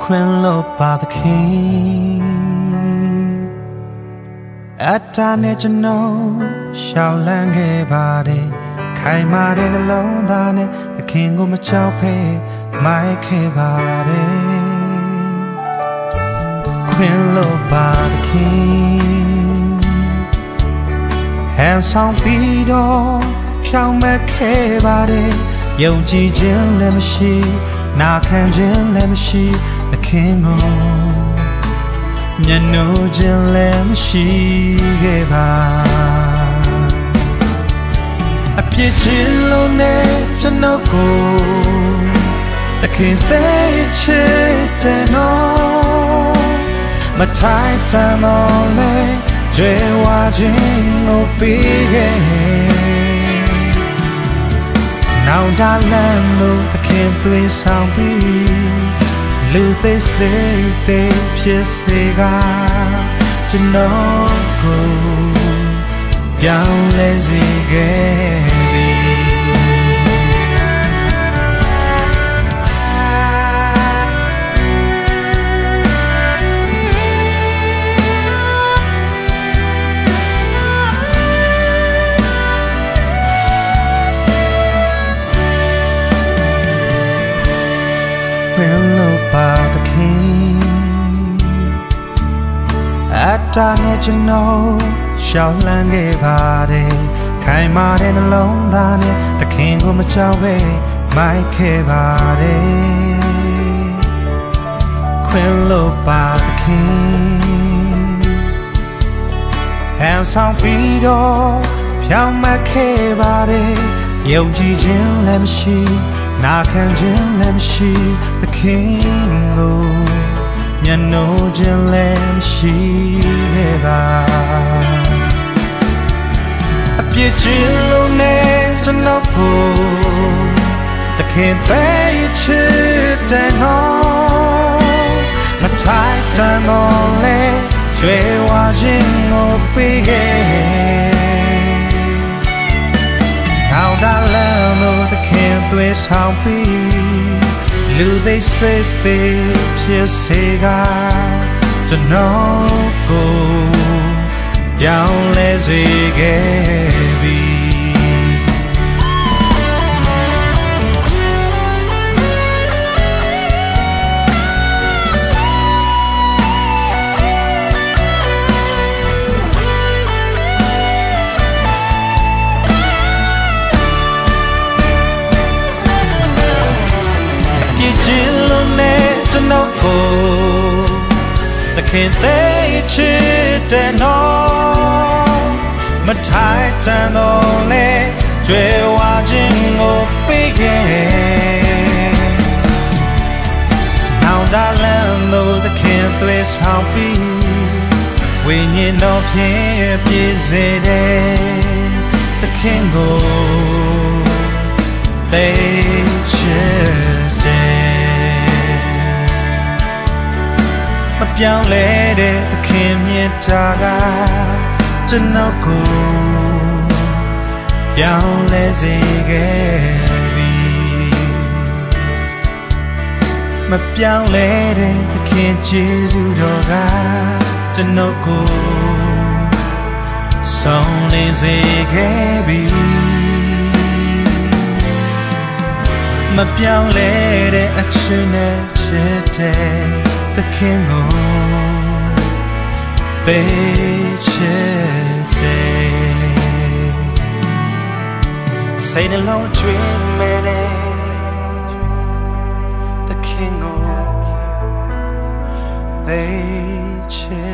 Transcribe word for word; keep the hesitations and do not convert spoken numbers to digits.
ခွင်လို့ပါသခင်အတားနဲ့ကျွန်တော်ရှောင်လန်းခဲ့ပါတယ်ခိုင်မာတဲ့နှလုံးသားနဲ့သခင်ကိုမကြောက်ဖဲမိုက်ခဲ့ပါတယ်ခွင်လို့ပါသခင်ဟန်ဆောင်ပြီးတော့ဖြောင်းမခဲ့ပါတယ်ယုံကြည်ခြင်းလည်းမရှိနာခံခြင်းလည်းမရှိသခင်ကိုမျက်နှာခြင်းလည်းမရှိခဲ့ပါအပြစ်ချင်းလုံးနဲ့ကျွန်တော်ကိုသခင်သေးချစ်တဲ့နော်မထိုင်တန်တော့လေကြွယ်ဝခြင်းကိုပြီးခဲ့နောင်တလန်းလို့သခင်သွေးဆောင်ပြီးလူသေးစိတ်သေးဖြစ်စေကကျွန်တော်ကိုပြောင်းလဲစေခဲ့သည်ခွင်လို့ပါသခင်အတားနဲ့ကျွန်တော်ရှောင်လန်းခဲ့ပါတယ်ခိုင်မာတဲ့နှလုံးသားနဲ့သခင်ကိုမကြောက်ပဲမိုက်ခဲ့ပါတယ်ခွင်လို့ပါသခင်ဟန်ဆောင်ပြီးတော့ဖြောင်းမခဲ့ပါတယ်ယုံကြည်ခြင်းလည်းမရှိနာခံခြင်းလည်းမရှိသခင်ကိုမျက်နှာခြင်းလည်းမရှိခဲ့ပါအပြစ်ချင်းလုံးနဲ့ကျွန်တော်ကိုသခင်သေးချစ်တဲ့နော်မထိုင်တန်တော့လေကျွေးဝါခြင်းကိုပေးခဲ့နောင်တလန်းလို့သခင်သွေးဆောင်ပြီးလူသေးစိတ်သေးဖြစ်စေကကျွန်တော်ကိုပြောင်းလဲစေခဲ့ပြီချင်းလုံးနဲ့ကျွန်တော်ကိုသခင်သေးချစ်တဲ့နော်မထိုင်တန်တော့လေကြွယ်ဝခြင်းကိုပေးခဲ့နောင်တလန်းလို့သခင်သွေးဆောင်ပြီးဝိညာဉ်တော်ဖြင့်ပြည့်စေတဲ့သခင်ကိုသေးချစ်မပြောင်းလဲတဲ့သခင်မြတ်တာကကျွန်တော်ကိုပြောင်းလဲစေခဲ့ပြီမပြောင်းလဲတဲ့သခင်ကျေးဇူးတော်ကကျွန်တော်ကိုဆုံးလင်းစေခဲ့ပြီမပြောင်းလဲတဲ့အချစ်နဲ့ချစ်တဲ့သခင်ကိုသေးချစ်တယ်စိတ်နှလုံးကျွေးမဲ့တဲ့သခင်ကိုသေးချစ်